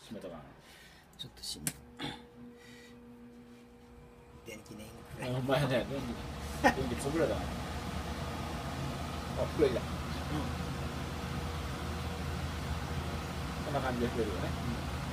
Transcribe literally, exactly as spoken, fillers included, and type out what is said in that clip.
閉めとかな。 ちょっとしん電気ねお前ね、電気、電気潰れたな。あ、増えた。うん。こんな感じで増えるよね。